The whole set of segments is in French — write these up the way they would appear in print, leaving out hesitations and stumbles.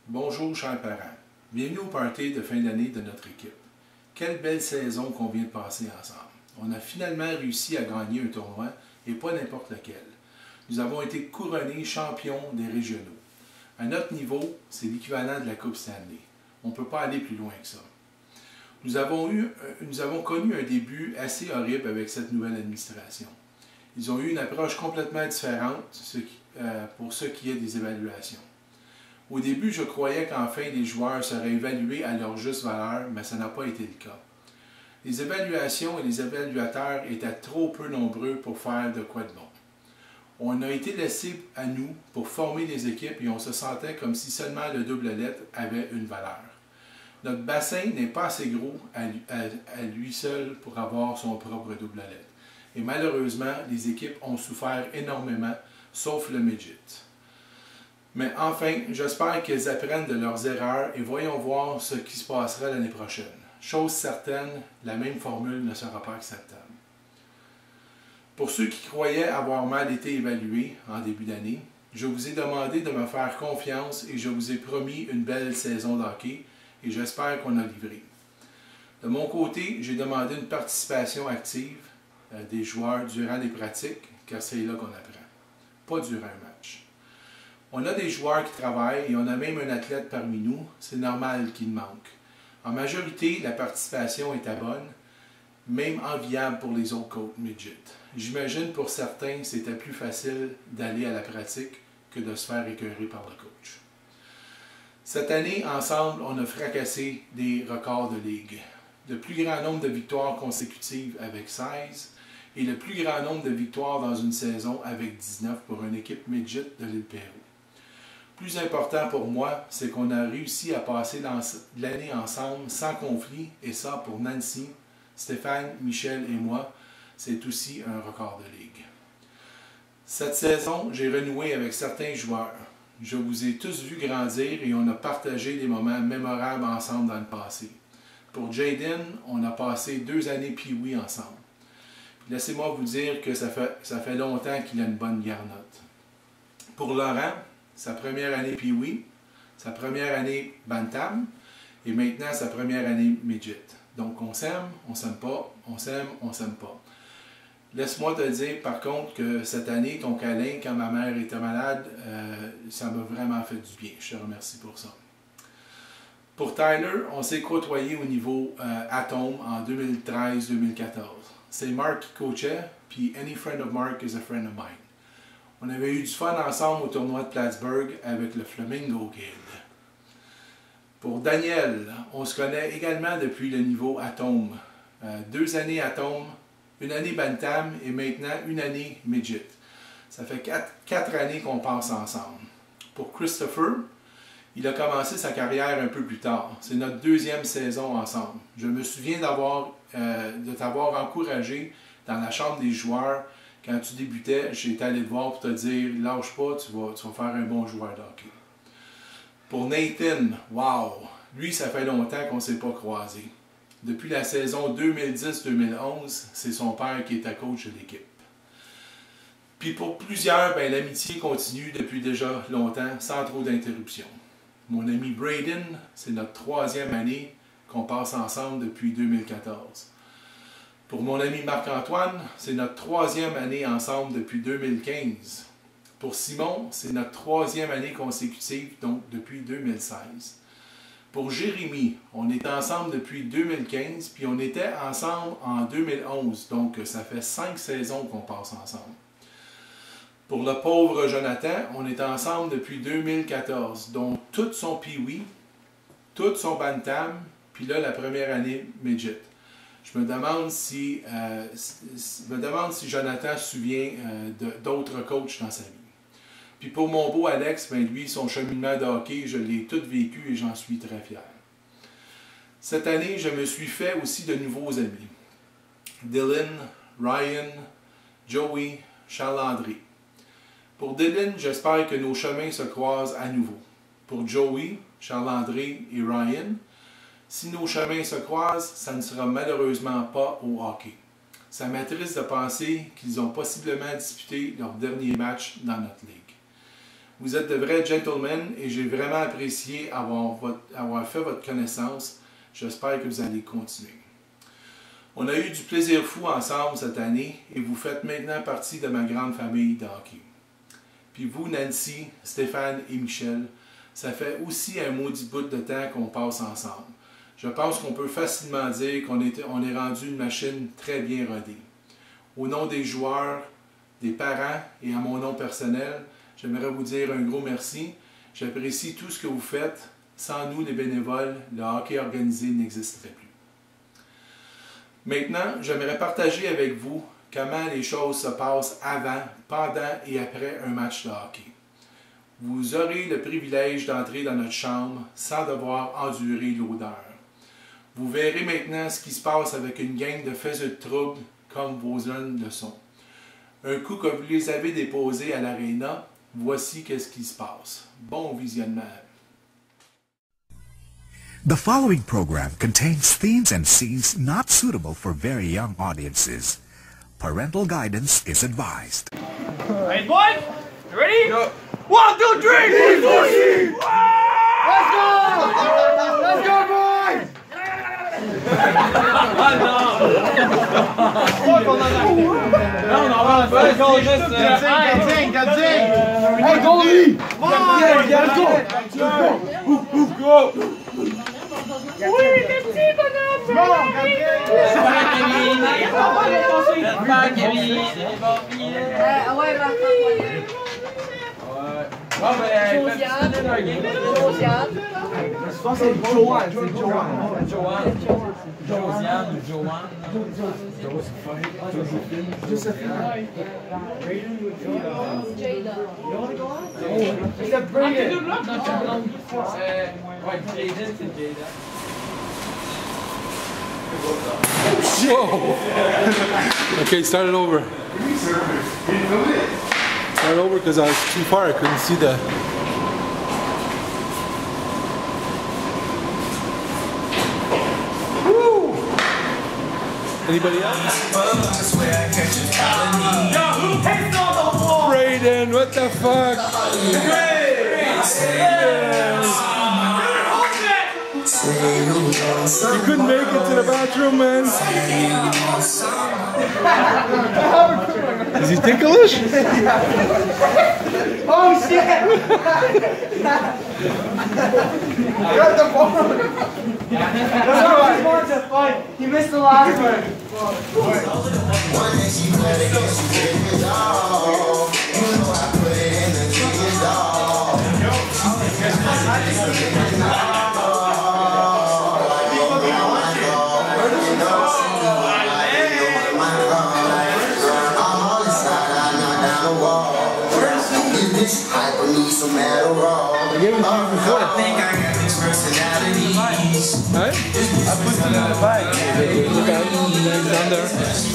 Bonjour chers parents, bienvenue au party de fin d'année de notre équipe. Quelle belle saison qu'on vient de passer ensemble. On a finalement réussi à gagner un tournoi et pas n'importe lequel. Nous avons été couronnés champions des régionaux. À notre niveau, c'est l'équivalent de la Coupe Stanley. On ne peut pas aller plus loin que ça. Nous avons connu un début assez horrible avec cette nouvelle administration. Ils ont eu une approche complètement différente pour ce qui est des évaluations. Au début, je croyais qu'enfin les joueurs seraient évalués à leur juste valeur, mais ça n'a pas été le cas. Les évaluations et les évaluateurs étaient trop peu nombreux pour faire de quoi de bon. On a été laissé à nous pour former les équipes et on se sentait comme si seulement le double lettre avait une valeur. Notre bassin n'est pas assez gros à lui seul pour avoir son propre double lettre. Et malheureusement, les équipes ont souffert énormément, sauf le midget. Mais enfin, j'espère qu'ils apprennent de leurs erreurs et voyons voir ce qui se passera l'année prochaine. Chose certaine, la même formule ne sera pas acceptable. Pour ceux qui croyaient avoir mal été évalués en début d'année, je vous ai demandé de me faire confiance et je vous ai promis une belle saison de hockey et j'espère qu'on a livré. De mon côté, j'ai demandé une participation active des joueurs durant les pratiques, car c'est là qu'on apprend, pas durant un match. On a des joueurs qui travaillent et on a même un athlète parmi nous, c'est normal qu'il manque. En majorité, la participation était bonne, même enviable pour les autres coachs midget. J'imagine pour certains, c'était plus facile d'aller à la pratique que de se faire écœurer par le coach. Cette année, ensemble, on a fracassé des records de ligue. Le plus grand nombre de victoires consécutives avec 16 et le plus grand nombre de victoires dans une saison avec 19 pour une équipe midget de l'île Pérou. Plus important pour moi, c'est qu'on a réussi à passer l'année ensemble sans conflit, et ça pour Nancy, Stéphane, Michel et moi, c'est aussi un record de ligue. Cette saison, j'ai renoué avec certains joueurs. Je vous ai tous vus grandir et on a partagé des moments mémorables ensemble dans le passé. Pour Jaden, on a passé 2 années Pee-Wee ensemble. Laissez-moi vous dire que ça fait longtemps qu'il a une bonne garnotte. Pour Laurent, sa première année Pee-Wee, sa première année Bantam et maintenant sa première année Midget. Donc on s'aime pas, on s'aime pas. Laisse-moi te dire par contre que cette année, ton câlin, quand ma mère était malade, ça m'a vraiment fait du bien. Je te remercie pour ça. Pour Tyler, on s'est côtoyé au niveau Atom en 2013-2014. C'est Mark qui coachait, puis Any friend of Mark is a friend of mine. On avait eu du fun ensemble au tournoi de Plattsburgh avec le Flamingo Kid. Pour Daniel, on se connaît également depuis le niveau Atom. 2 années Atom, 1 année Bantam et maintenant 1 année Midget. Ça fait 4 années qu'on passe ensemble. Pour Christopher, il a commencé sa carrière un peu plus tard. C'est notre 2e saison ensemble. Je me souviens de t'avoir encouragé dans la chambre des joueurs. Quand tu débutais, j'étais allé te voir pour te dire « Lâche pas, tu vas faire un bon joueur de hockey ». Pour Nathan, wow! Lui, ça fait longtemps qu'on ne s'est pas croisés. Depuis la saison 2010-2011, c'est son père qui était coach de l'équipe. Puis pour plusieurs, l'amitié continue depuis déjà longtemps, sans trop d'interruptions. Mon ami Braden, c'est notre 3e année qu'on passe ensemble depuis 2014. Pour mon ami Marc-Antoine, c'est notre 3e année ensemble depuis 2015. Pour Simon, c'est notre 3e année consécutive, donc depuis 2016. Pour Jérémy, on est ensemble depuis 2015, puis on était ensemble en 2011, donc ça fait 5 saisons qu'on passe ensemble. Pour le pauvre Jonathan, on est ensemble depuis 2014, donc tout son Pee-Wee, tout son Bantam, puis là la première année Midget. Je me demande si Jonathan se souvient d'autres coachs dans sa vie. Puis pour mon beau Alex, lui, son cheminement de hockey, je l'ai tout vécu et j'en suis très fier. Cette année, je me suis fait aussi de nouveaux amis. Dylan, Ryan, Joey, Charles-André. Pour Dylan, j'espère que nos chemins se croisent à nouveau. Pour Joey, Charles-André et Ryan, si nos chemins se croisent, ça ne sera malheureusement pas au hockey. Ça m'attriste de penser qu'ils ont possiblement disputé leur dernier match dans notre ligue. Vous êtes de vrais gentlemen et j'ai vraiment apprécié avoir fait votre connaissance. J'espère que vous allez continuer. On a eu du plaisir fou ensemble cette année et vous faites maintenant partie de ma grande famille de hockey. Puis vous, Nancy, Stéphane et Michel, ça fait aussi un maudit bout de temps qu'on passe ensemble. Je pense qu'on peut facilement dire qu'on est rendu une machine très bien rodée. Au nom des joueurs, des parents et à mon nom personnel, j'aimerais vous dire un gros merci. J'apprécie tout ce que vous faites. Sans nous, les bénévoles, le hockey organisé n'existerait plus. Maintenant, j'aimerais partager avec vous comment les choses se passent avant, pendant et après un match de hockey. Vous aurez le privilège d'entrer dans notre chambre sans devoir endurer l'odeur. Vous verrez maintenant ce qui se passe avec une gang de faiseux de trouble comme vos jeunes le sont. Un coup que vous les avez déposés à l'aréna, voici qu'est-ce qui se passe. Bon visionnement. The following program contains themes and scenes not suitable for very young audiences. Parental guidance is advised. Hey, boys! You ready? Go. 1, 2, 3! Let's go! Let's go, boys! Non, vas-y, hey, goalie! Go! Oui, le petit bonhomme! Josiane. Je pense que c'est Joanne. Josiane ou Joanne. Josephine. Jada. It's a brilliant. Ouais, Jaden, c'est Jada. Whoa! Okay, start it over. Start it over because I was too far. I couldn't see the. Woo! Anybody else? Brayden, what the fuck? You couldn't make it to the bathroom, man. Is he ticklish? Oh shit! Got the ball. That's fine. He missed the last one. I gave it to you before. I think I got this personality. Right? I put it in the bag. Look out, it's down there.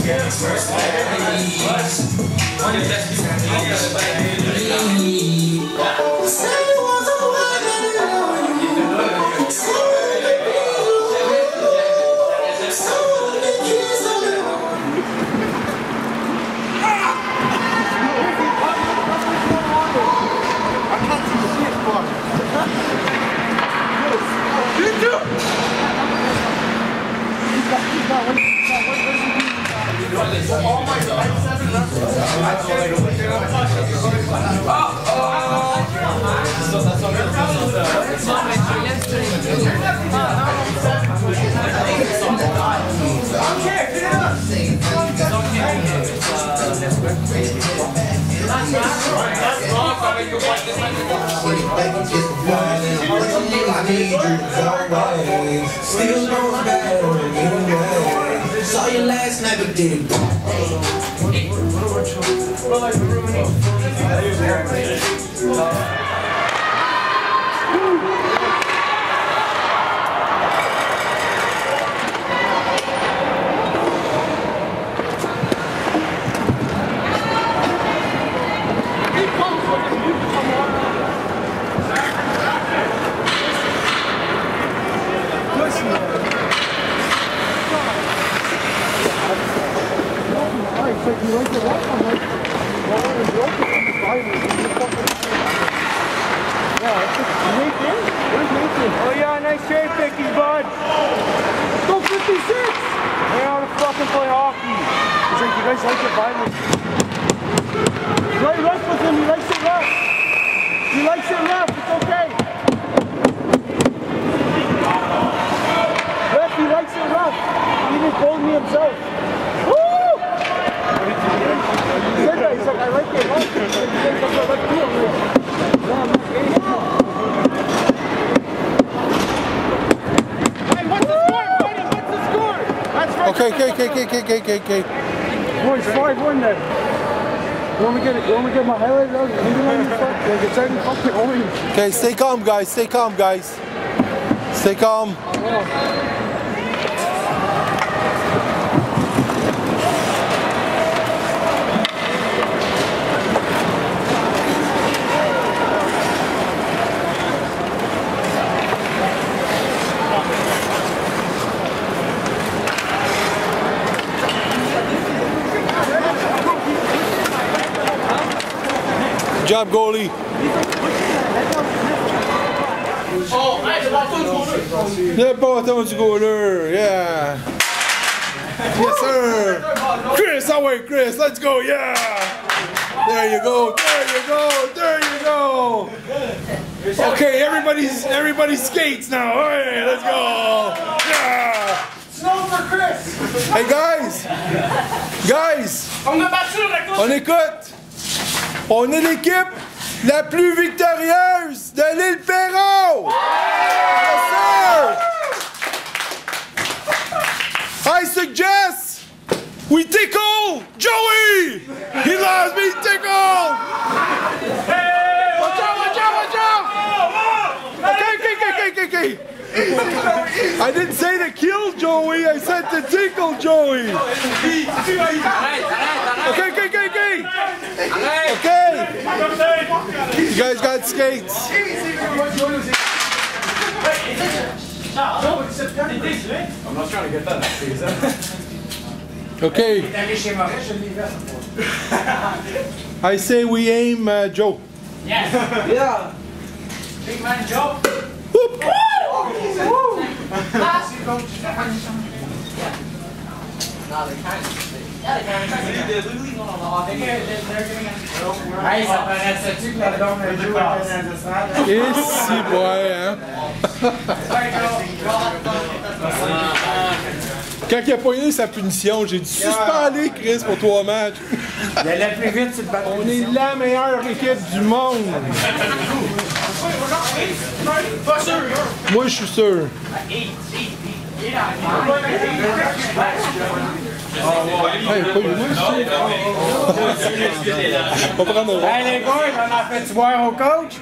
Still knows better anyway. Saw you last night, but didn't. You like the rock? I'm like, well, it's broken. shape, Vicky, bud. Go 56. Learn how to fucking play hockey. He's like, you guys like it violent. Play rough with him. He likes it rough. He likes it rough. It's okay. Ref, he likes it rough. He even told me himself. Woo! He said that. He's like, I like it rough. He's like, I like it rough. No, I'm not gay. Okay. Boys, 5-1 then. You want me to get my highlight out? It's already fucking orange. Okay, stay calm, guys. Stay calm, guys. Stay calm. Good job, goalie. Le bâton du goaler, yeah. Yes, sir. Chris, away, Chris. Let's go, yeah. There you go. Okay, everybody skates now. All right, let's go. Yeah. Snow for Chris. Hey, guys. On écoute. On est l'équipe la plus victorieuse de l'île Perron! Yes, sir! I suggest we tickle Joey! He loves me tickled! Hey! Watch out! Okay. I didn't say to kill Joey, I said to tickle Joey! Okay! You guys got skates? I'm not trying to get that. Okay. I say we aim Joe. Yes. Yeah. Big man Joe. Whoop. Et si boy, hein? Quand il a pogné sa punition, j'ai dit suspendez Chris pour 3 matchs. Il allait plus vite sur le bâton. On est la meilleure équipe du monde. Moi je suis sûr. On va prendre Hey les boys, on a fait-tu boire au coach?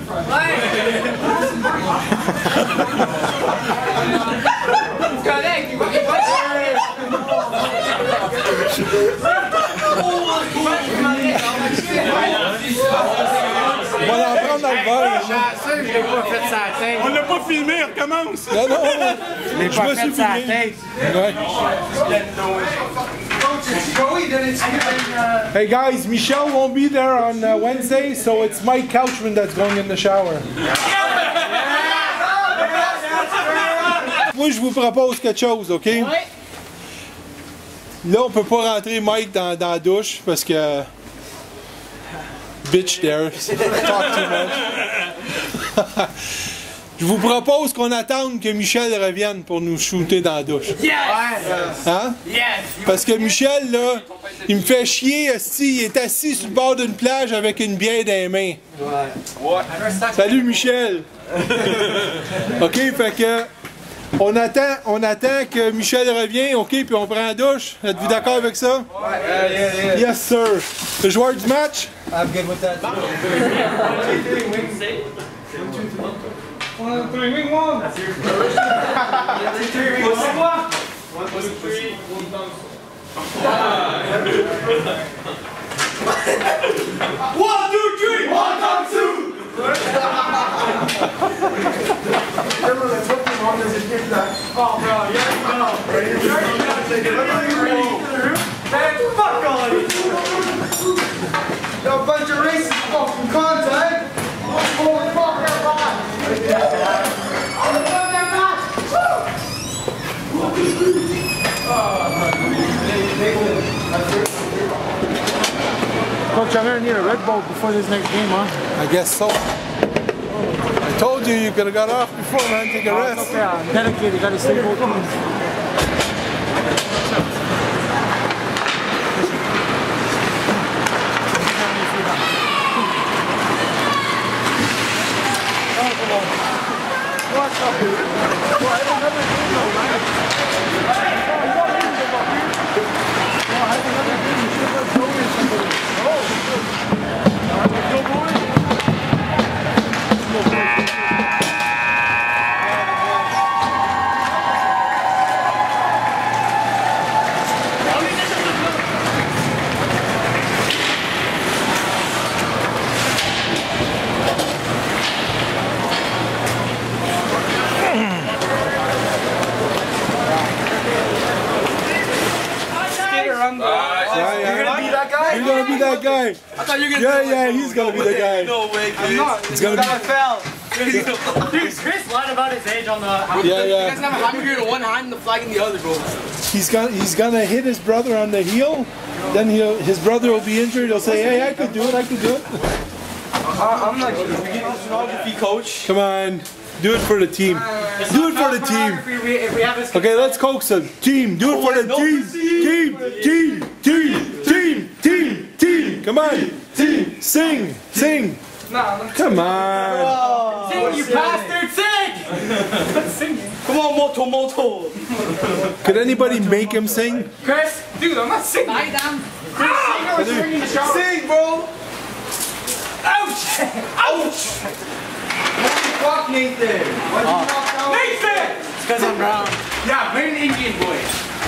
Correct, on va en prendre dans le verre. Je l'ai pas fait sa tête. On l'a pas filmé, recommence. Non. Je me suis filmé. Ouais. Hey guys, Michelle won't be there on Wednesday, so it's Mike Couchman that's going in the shower. Moi, je vous propose quelque chose, OK? Oui. Là, on peut pas rentrer Mike dans la douche parce que... Bitch there. Talk too much. Je vous propose qu'on attende que Michel revienne pour nous shooter dans la douche. Yes! Hein? Yes! Parce que Michel, là, il me fait chier, il est assis sur le bord d'une plage avec une bière dans les mains. Ouais. Salut Michel! OK, fait que... On attend que Michel revienne, OK, puis on prend la douche. Êtes-vous d'accord avec ça? Yeah. Yes, sir. Le joueur du match? I'm good with that. 1, 2, 3, wing one. That's your first. 1, 2, 3, wing one. 1, 2, 3, 1, 2, 3, 1, 2. Oh, bro, man, fuck all of you. Yo, bunch of racist fucking content. Holy fuck, everybody. I'm gonna need a Red Bull before this next game, huh? I guess so. I told you you could have got off before, man. Take a rest. Okay, I'm dedicated. Gotta stay both teams. What's up, dude? Well, I don't have a game though, man. I have another game. You should have told me somebody. Oh, let's go, boys. You're gonna be that guy. I thought you were gonna Yeah, he's gonna be the guy. No way, I'm not. It's gonna be. Dude, Chris lied about his age on the. Yeah, You guys yeah. have a hamburger in one hand and the flag in the other, bro. He's gonna hit his brother on the heel. Then his brother will be injured. He'll say, "Hey, I could do it. I could do it." I'm not sure. Pornography coach. Come on, do it for the team. Do it for the team. If we have his. Okay, let's coax him. Team, do it for the team. Team. Come on. Team, sing. Come on. Sing, you bastard, sing! Singing. Come on, Moto. Could anybody make him sing? Chris, Dude, I'm not singing. lie down. Chris, sing or sing in the shower. Sing, bro. Ouch! Fuck Nathan. Why'd you walk out? Nathan! It's because I'm brown. Yeah, bring an Indian boy.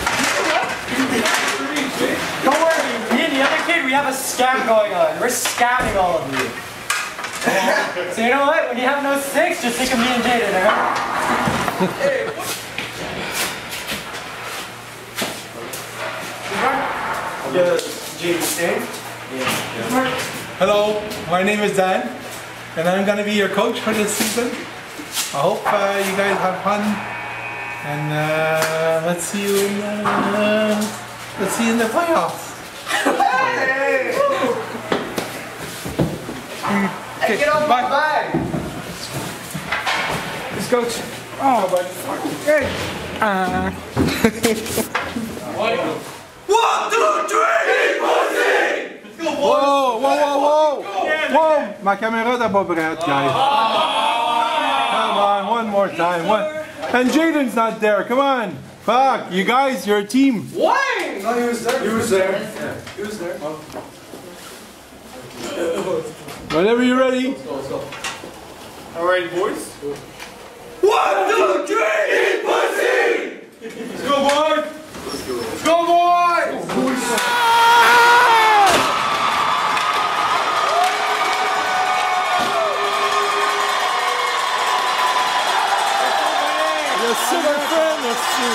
Don't worry, me and the other kid, we have a scam going on. We're scamming all of you. So you know what? When you have no six, just think of me and Jaden, alright? Jaden stay? Hello, my name is Dan, and I'm gonna be your coach for this season. I hope you guys have fun, and let's see you in the playoffs. Hey, get off my bag. Let's go. Oh, buddy. Hey. 1, 2, 3, pussy! Whoa! Ma caméra n'est pas prête, guys. Come on, one more time. And Jaden's not there. Come on. Fuck, you guys, you're a team. Why? No, he was there. He was there. Whenever you're ready. Alright, boys. 1, 2, 3, pussy! Let's go, boys. Let's go, boys. Yes, sir, my friend. Let's see.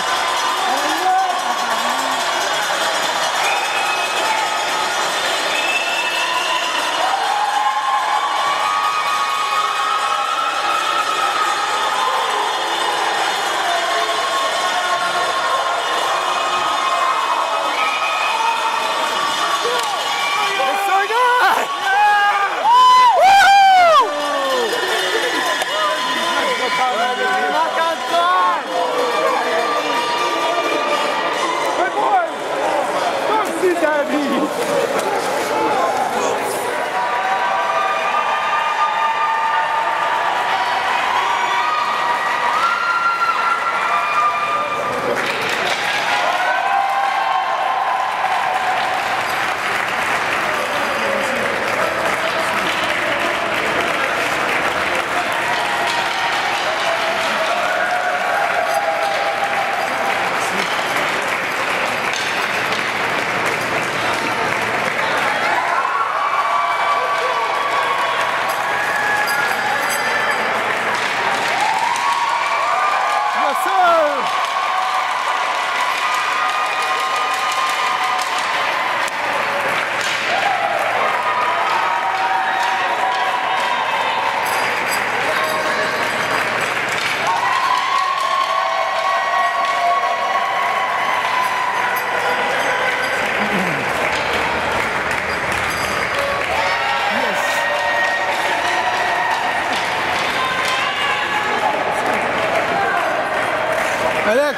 Alex!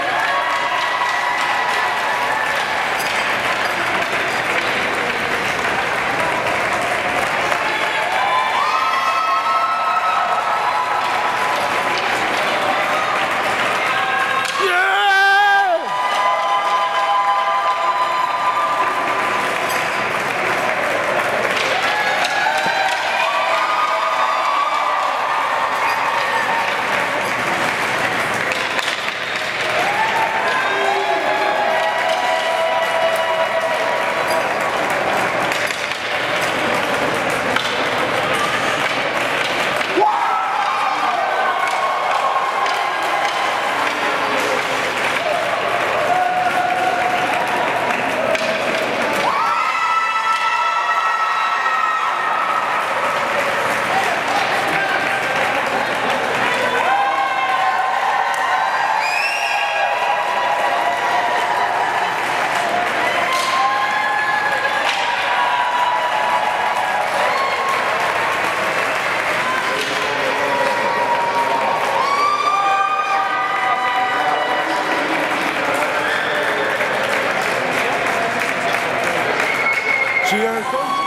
Cheers.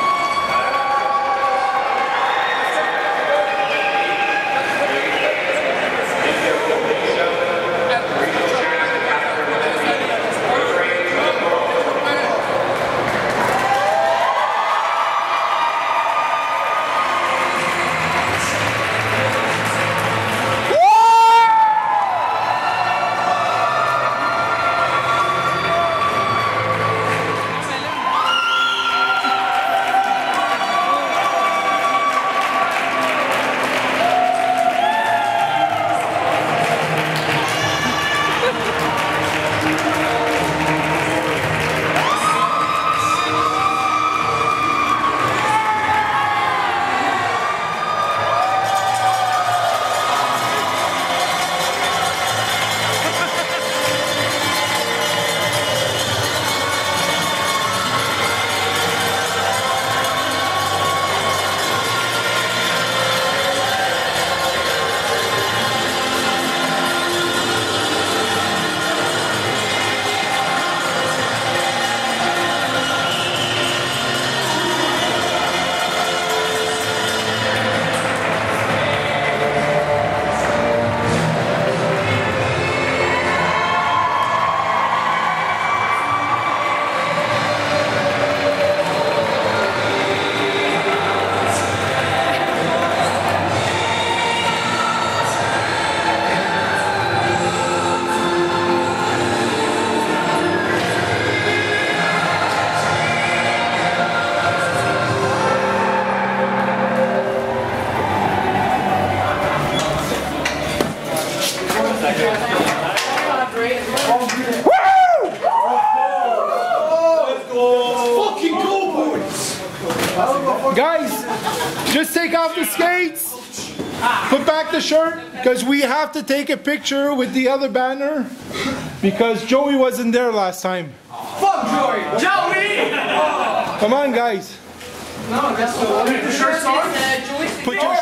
Guys, just take off the skates, put back the shirt, because we have to take a picture with the other banner, because Joey wasn't there last time. Fuck Joey! Joey! Come on, guys. No, that's the shirt on. Put your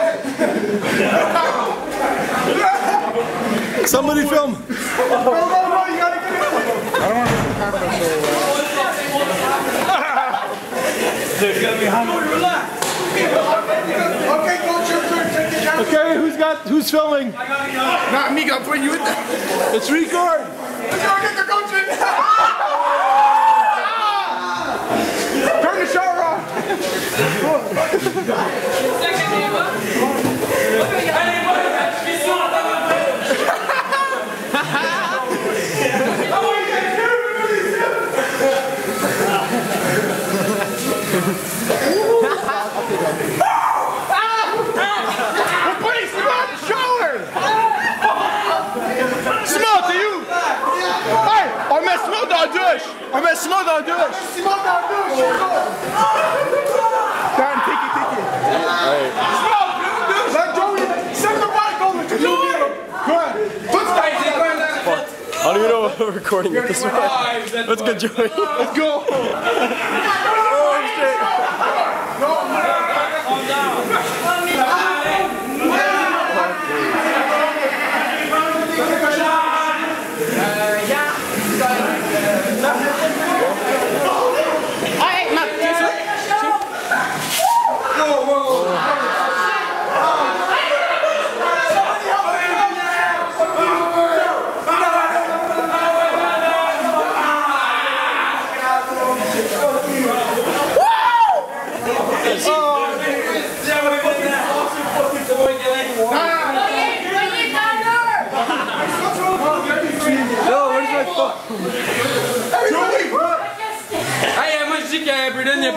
Somebody film. No, you gotta get it. I don't want to the camera so... Dude, you gotta be humble. Relax. Okay, go take it down. Okay, who's filming? Not me, I'm putting you in there. Let's record. Let's go get the coach in. Turn the shower off. Simon dans la douche! Simon dans la douche! Darn, take it. Let Joey send the mic over to Joey! Go ahead. I don't even know what we're recording at this point. Let's go, Joey. Let's go! Oh, shit. Calm down.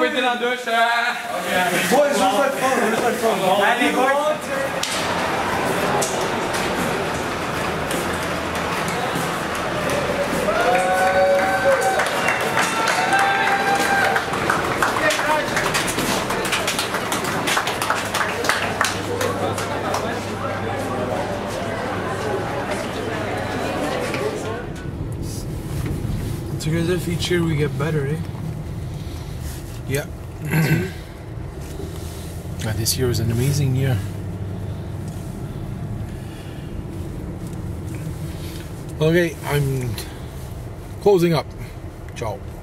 été dans la douche. Boys, where's my phone? Where's my phone? Allez, boys. It's because if each year we get better, eh? Yeah. This year was an amazing year. Okay, I'm closing up. Ciao.